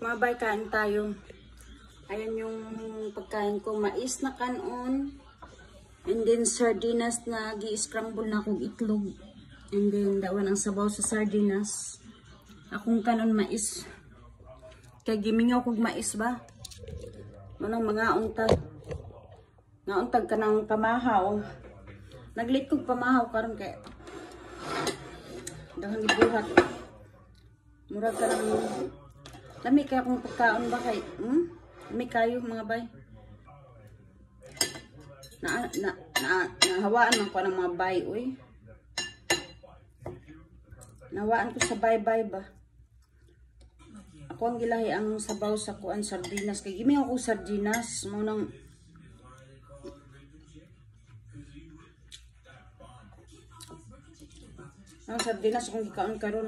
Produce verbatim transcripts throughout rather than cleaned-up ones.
Mabay, kain tayo. Ayan yung pagkain ko. Mais na kanon. And then sardinas na gi-scramble na akong itlog. And then dawan ang sabaw sa sardinas. Akong kanon mais. Kaya gimingaw kog mais ba? Manang mga untag. Nga untag ka ng pamahaw. Naglit kog pamahaw karon kay dahang gibuhat. Murag ka ng lami kaya akong pagkaon ba kay hmm? Lami kayo mga bay. Na, na, na, nahawaan man ko ng mga bay, uy. Nahawaan ko sa bay-bay ba. Ako ang gilahi ang sabaw sa kuan sardinas. Kaya gimi ako sardinas. Munang ang sardinas akong gikaon karon.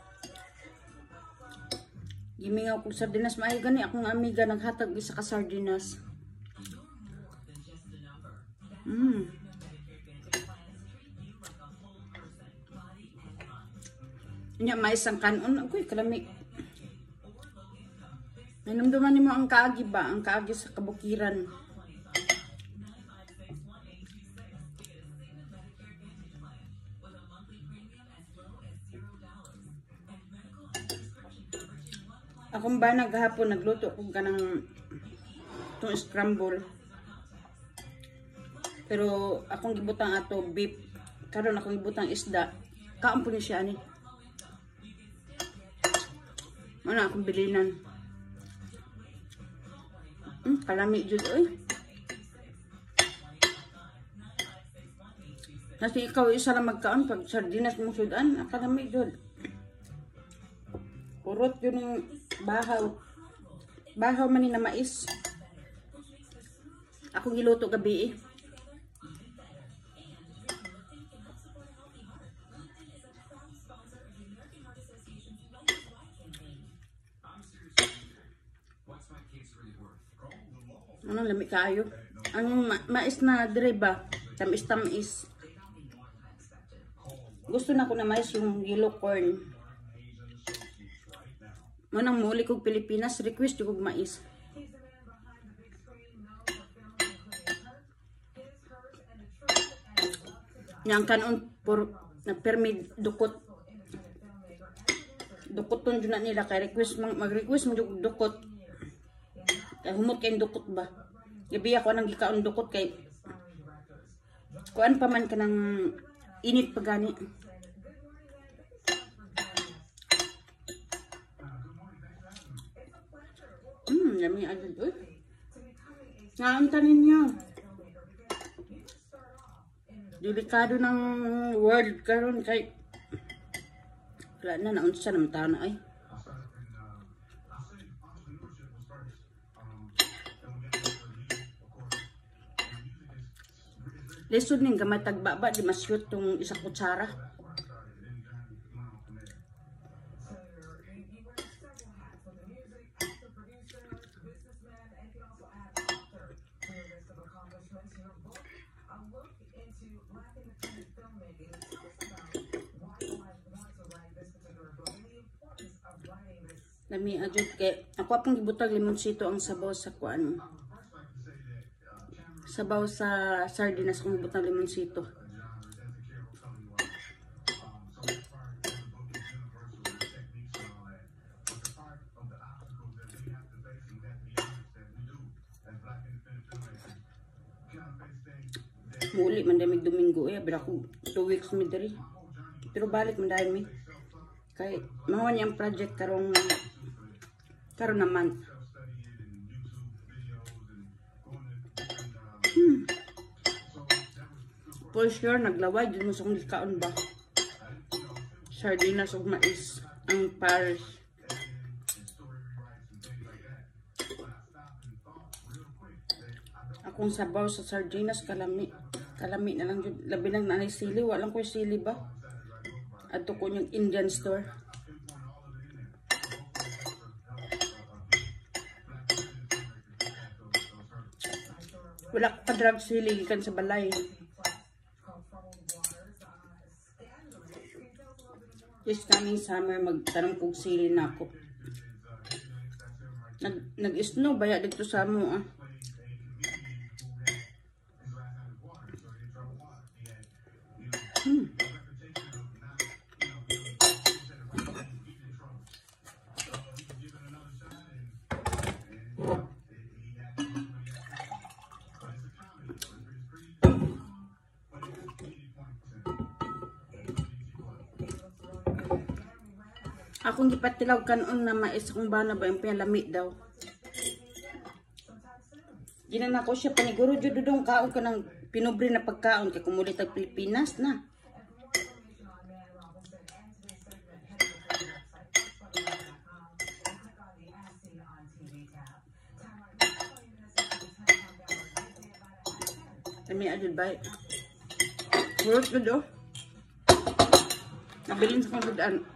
Gimi ako sardinas. Maayo gani akong amiga naghatag isa ka sardinas. Mm. Nya may isang kanon ako'y kalami. Nanumduman nimo ang kaagi ba? Ang kaagi sa kabukiran. Akong ba naghapon nagluto ko kanang itong scramble. Pero akong gibutang ato beef. Karon akong gibutang isda. Kaampo ni siya ani. Mana akong bilinan. Hmm, kalami jud oy. Kasi ikaw isa lang magkaon pag sardinas mo sudan, kalami jud. Urot yun yung bahaw. Bahaw man ni na mais. Akong giluto gabi eh. Anong lami kayo? Ang ma mais na direba, tamis-tamis. Gusto na ko na mais yung yellow corn. Manang muli kog Pilipinas, request yung kog mais. Yang kanon por na permit dukot. Dukoton jud na nila kay request mag-request mo jud dukot. Kay humot kay dukot ba. Gabi ako nang gikaon dukot kay kuan pa man kanang init pa gani. Hmm, yummy agad uy. Naantanin niyo. Delikado ng world karon kay wala na naunsa naman tao na ay. Lesson ning gamay tagbaba di masyut tong isa kutsara. Lami adjud kay ako apong gibutag limonsito ang sabaw sa kuan. Sabaw sa sardinas kung gibutang limonsito. Muli man damig Domingo eh, bila ko two weeks mi diri. Pero balik man dahil mi. Kay mao niya ang project karong karon naman. Hmm. For sure naglaway dun mo sa kong likaon ba. Sardinas ug mais ang Paris. Akong sabaw sa sardinas kalami. Kalami na lang jud, labi lang nanay sili, walang ko sili ba. Adto ko yung Indian store. Wala ko pa-drug sili kan sa balay. This coming summer magtanong kog sili na ako. Nag, nag-snow baya dito sa mo ah. Hmm. Akong gipatilaw kanon na mais kung ba na ba yung pinalami daw. Ginan ako siya paniguro jud dudong kaon ka ng pinobre na pagkaon kay kumulit ang Pilipinas na. Kami adul bay. Work good oh. Nabilin sa kong